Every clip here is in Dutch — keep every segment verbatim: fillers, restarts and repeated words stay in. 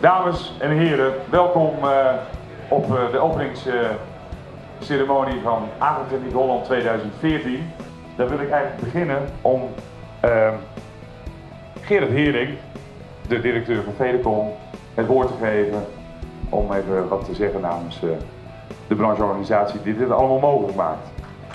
Dames en heren, welkom uh, op uh, de openingsceremonie uh, van Agrotechniek Holland tweeduizend veertien. Daar wil ik eigenlijk beginnen om uh, Gerard Hering, de directeur van Fedecom, het woord te geven om even wat te zeggen namens uh, de brancheorganisatie die dit allemaal mogelijk maakt.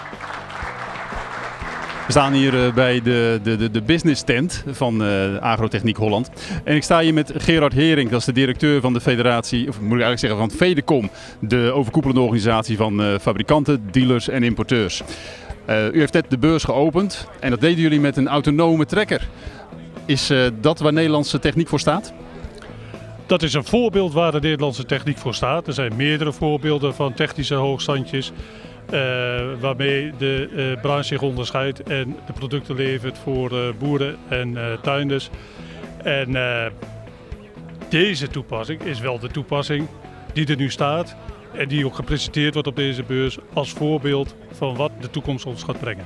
We staan hier bij de, de, de business tent van uh, Agrotechniek Holland. En ik sta hier met Gerard Hering, dat is de directeur van de federatie, of moet ik eigenlijk zeggen van Fedecom, de overkoepelende organisatie van uh, fabrikanten, dealers en importeurs. Uh, u heeft net de beurs geopend en dat deden jullie met een autonome trekker. Is uh, dat waar Nederlandse techniek voor staat? Dat is een voorbeeld waar de Nederlandse techniek voor staat. Er zijn meerdere voorbeelden van technische hoogstandjes. Uh, waarmee de uh, branche zich onderscheidt en de producten levert voor uh, boeren en uh, tuinders. En uh, deze toepassing is wel de toepassing die er nu staat en die ook gepresenteerd wordt op deze beurs als voorbeeld van wat de toekomst ons gaat brengen.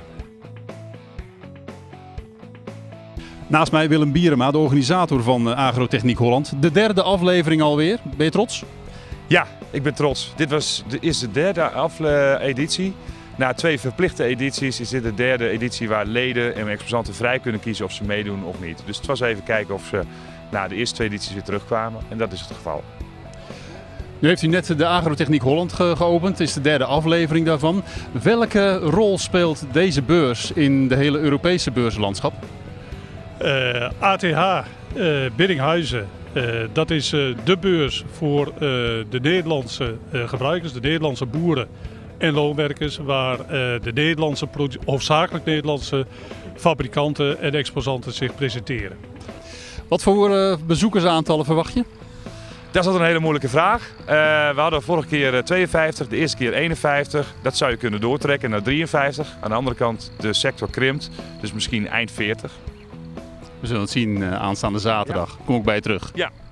Naast mij Willem Bierema, de organisator van uh, Agrotechniek Holland. De derde aflevering alweer. Ben je trots? Ja, ik ben trots. Dit was de, is de derde editie. Na twee verplichte edities is dit de derde editie waar leden en exposanten vrij kunnen kiezen of ze meedoen of niet. Dus het was even kijken of ze na de eerste twee edities weer terugkwamen en dat is het geval. Nu heeft u net de Agrotechniek Holland ge geopend, het is de derde aflevering daarvan. Welke rol speelt deze beurs in de hele Europese beurzenlandschap? Uh, A T H uh, Biddinghuizen. Uh, dat is uh, de beurs voor uh, de Nederlandse uh, gebruikers, de Nederlandse boeren en loonwerkers, waar uh, de Nederlandse, hoofdzakelijk Nederlandse fabrikanten en exposanten zich presenteren. Wat voor uh, bezoekersaantallen verwacht je? Dat is altijd een hele moeilijke vraag. Uh, we hadden vorige keer tweeënvijftig, de eerste keer eenenvijftig. Dat zou je kunnen doortrekken naar drieënvijftig. Aan de andere kant, de sector krimpt, dus misschien eind veertig. We zullen het zien uh, aanstaande zaterdag. Ja. Kom ik bij je terug. Ja.